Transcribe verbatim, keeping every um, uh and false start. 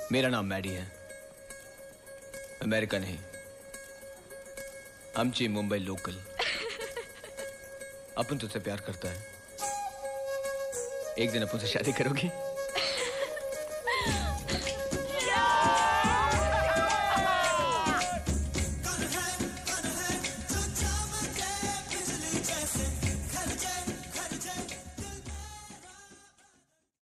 मेरा नाम मैडी है, अमेरिका नहीं, आमची मुंबई लोकल। अपन तुझसे प्यार करता है, एक दिन अपन से शादी करोगी?